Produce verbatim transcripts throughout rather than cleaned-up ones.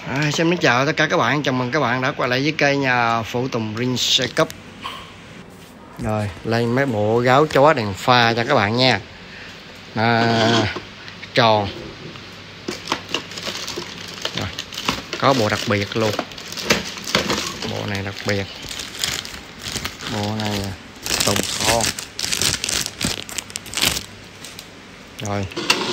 À, xin chào tất cả các bạn, chào mừng các bạn đã quay lại với kênh nhà Phụ Tùng Ring xe cấp. Rồi lên mấy bộ gáo chó đèn pha cho các bạn nha. À, tròn. Rồi, có bộ đặc biệt luôn. Bộ này đặc biệt. Bộ này tùng kho. Rồi.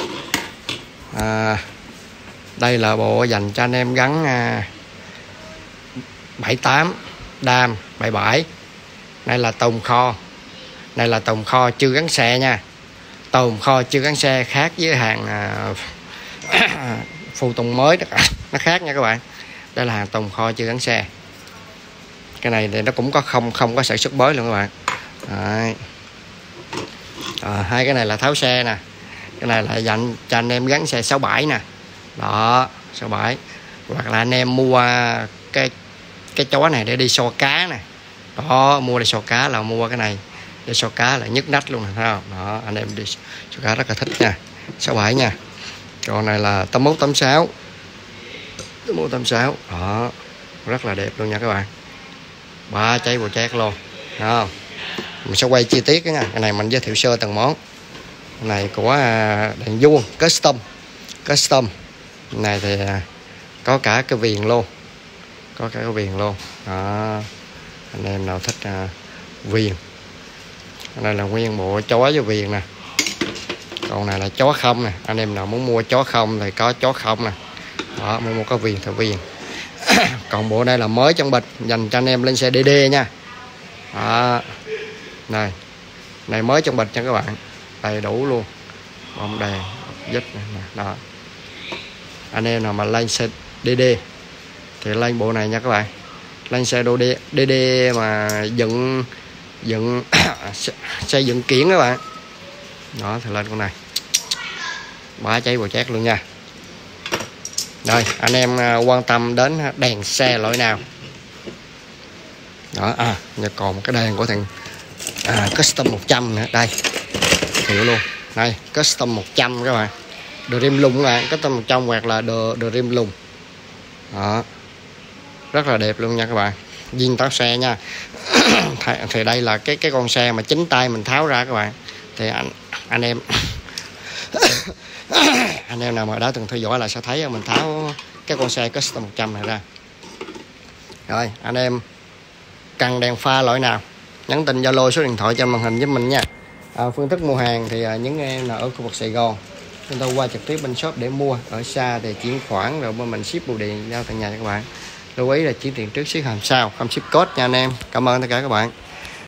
À, đây là bộ dành cho anh em gắn à, bảy tám đam bảy bảy. Đây là tùng kho. Đây là tùng kho chưa gắn xe nha. Tùng kho chưa gắn xe khác với hàng à, phụ tùng mới nó khác nha các bạn. Đây là hàng tùng kho chưa gắn xe. Cái này thì nó cũng có không không có sản xuất mới luôn các bạn. Đấy. À, hai cái này là tháo xe nè. Cái này là dành cho anh em gắn xe sáu bảy nè. Đó, sáu bảy. Hoặc là anh em mua cái cái chó này để đi so cá nè. Đó, mua để so cá là mua cái này để so cá là nhức nách luôn nè, thấy không? Đó, anh em đi so cá rất là thích nha. sáu bảy nha. Còn này là tám mốt tám sáu. tám mốt tám sáu. Đó, rất là đẹp luôn nha các bạn. Ba cháy bộ chét luôn. Thấy không? Mình sẽ quay chi tiết nha. Cái này mình giới thiệu sơ từng món. Cái này của đèn vuông custom. Custom. Cái này thì có cả cái viền luôn. Có cả cái viền luôn. Đó. Anh em nào thích à, viền. Đây là nguyên bộ chó với viền nè. Còn này là chó không nè. Anh em nào muốn mua chó không thì có chó không nè. Đó, muốn mua có viền thì viền. Còn bộ đây là mới trong bịch, dành cho anh em lên xe đê đê nha. Đó. Này. Này mới trong bịch nha các bạn. Đầy đủ luôn. Bông đèn, dít này. Đó. Anh em nào mà lên xe đê đê thì lên bộ này nha các bạn. Lên xe đô đê, đê đê mà dựng dựng xây dựng kiển các bạn. Đó thì lên con này. Bá cháy bò chét luôn nha. Rồi anh em quan tâm đến đèn xe loại nào. Đó à, giờ còn một cái đèn của thằng à, custom một trăm nữa đây. Hiểu luôn. Đây, custom một trăm các bạn. Dream lùng các bạn, custom một trăm hoặc là Dream lùng. Đó. Rất là đẹp luôn nha các bạn. Viên táo xe nha. Thì đây là cái cái con xe mà chính tay mình tháo ra các bạn. Thì anh anh em anh em nào mà đã từng theo dõi là sẽ thấy mình tháo cái con xe custom một trăm này ra. Rồi anh em cần đèn pha loại nào nhắn tin Zalo số điện thoại trên màn hình giúp mình nha. À, phương thức mua hàng thì những em nào ở khu vực Sài Gòn chúng tôi qua trực tiếp bên shop để mua. Ở xa thì chuyển khoản rồi bên mình ship bưu điện giao tận nhà cho các bạn. Lưu ý là chuyển tiền trước ship hàng sau, không ship code nha anh em. Cảm ơn tất cả các bạn.